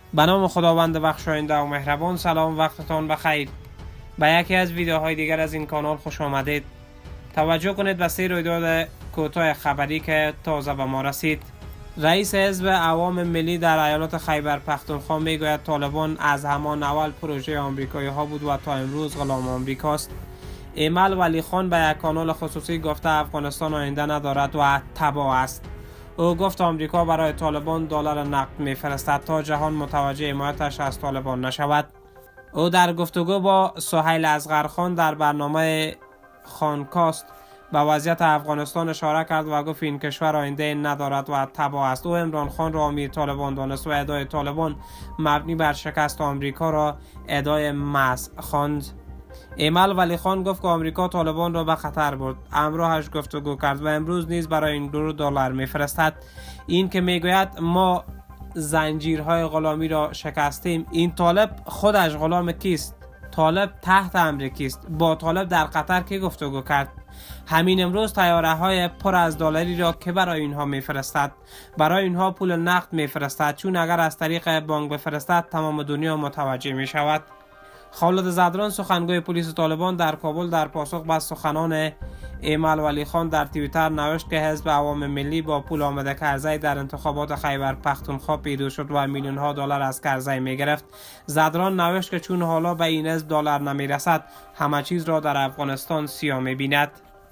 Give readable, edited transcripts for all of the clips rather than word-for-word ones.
به نام خداوند بخشاینده و مهربان. سلام، وقتتان بخیر. به یکی از ویدیوهای دیگر از این کانال خوش آمدید. توجه کنید به 3 رویداد کوتاه خبری که تازه به ما رسید. رئیس حزب عوام ملی در ایالت خیبر پختونخوا میگوید طالبان از همان اول پروژه آمریکایی ها بود و تا امروز غلام آمریکاست. ایمل ولی خان به یک کانال خصوصی گفته افغانستان آینده ندارد و تباه است. او گفت آمریکا برای طالبان دلار نقد میفرستد تا جهان متوجه حمایتش از طالبان نشود. او در گفتگو با سهیل اصغرخان در برنامه خانکاست به وضعیت افغانستان اشاره کرد و گفت این کشور آینده ندارد و تباه است. او عمران خان را امیر طالبان دانست و ادعای طالبان مبنی بر شکست آمریکا را ادعای محض خواند. ایمل ولی خان گفت که آمریکا طالبان را به خطر برد. همراهش گفتگو کرد و امروز نیز برای این گروه دلار میفرستد. این که میگوید ما زنجیرهای غلامی را شکستیم، این طالب خودش غلام کیست؟ طالب تحت امر کیست؟ با طالب در قطر که گفتگو کرد؟ همین امروز طیاره های پر از دلاری را که برای اینها میفرستد، برای اینها پول نقد میفرستد، چون اگر از طریق بانک بفرستد تمام دنیا متوجه می شود. خالد زدران سخنگوی پلیس طالبان در کابل در پاسخ به سخنان ایمل ولی خان در توییتر نوشت که حزب عوام ملی با پول آمده کرزی در انتخابات خیبر پختونخوا پیروز شد و میلیون ها دلار از کرزی می گرفت. زدران نوشت که چون حالا به این حزب دلار نمی رسد، همه چیز را در افغانستان سیاه می بیند.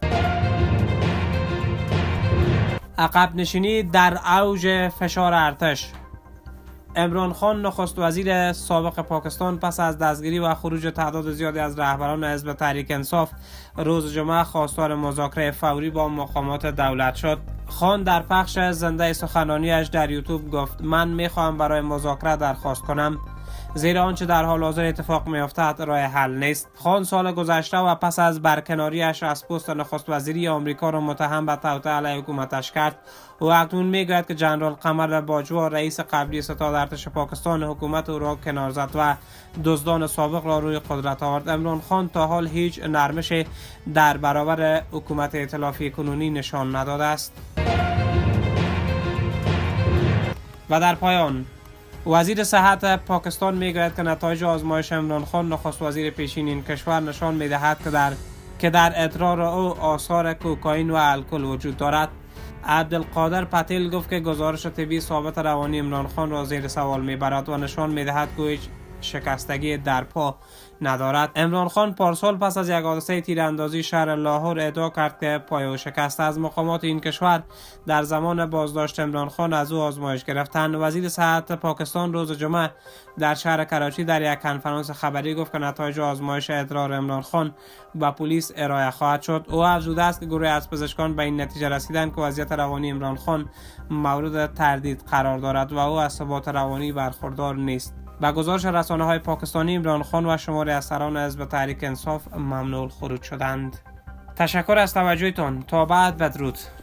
عقب نشینی در اوج فشار ارتش. عمران خان نخست وزیر سابق پاکستان پس از دستگیری و خروج تعداد زیادی از رهبران حزب تحریک انصاف روز جمعه خواستار مذاکره فوری با مقامات دولت شد. خان در پخش زنده سخنرانیش در یوتیوب گفت من میخواهم برای مذاکره درخواست کنم، زیرا آنچه در حال حاضر اتفاق میافتد راه حل نیست. خان سال گذشته و پس از برکناریش از پست نخست وزیری آمریکا را متهم به توطئه علیه حکومتش کرد. او اکنون میگوید که جنرال قمر باجوا رئیس قبلی ستاد ارتش پاکستان حکومت او را کنار زد و دزدان سابق را روی قدرت آورد. عمران خان تا حال هیچ نرمشی در برابر حکومت ائتلافی کنونی نشان نداده است. و در پایان وزیر صحت پاکستان میگوید که نتایج آزمایش عمران خان نخست وزیر پیشین این کشور نشان میدهد که در ادرار او آثار کوکائین و الکل وجود دارد. عبدالقادر پتیل گفت که گزارش طبی ثابت روانی عمران خان را زیر سوال میبرد و نشان میدهد که هیچ شکستگی در پا ندارد. عمران خان پارسال پس از یک حادثه تیراندازی شهر لاهور ادعا کرد که پای او شکست. از مقامات این کشور در زمان بازداشت عمران خان از او آزمایش گرفتند. وزیر صحت پاکستان روز جمعه در شهر کراچی در یک کنفرانس خبری گفت که نتایج آزمایش ادرار عمران خان به پلیس ارائه خواهد شد. او افزوده است که گروه از پزشکان به این نتیجه رسیدند که وضعیت روانی عمران خان مورد تردید قرار دارد و او از ثبات روانی برخوردار نیست. با گزارش رسانه‌های پاکستانی عمران خان و شماری از سران حزب تحریک انصاف ممنوع الخروج شدند. تشکر از توجهتان. تا بعد، بدرود.